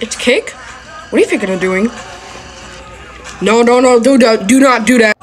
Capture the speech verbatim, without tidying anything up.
It's cake? What are you thinking of doing? No, no, no, do that. Do not do that.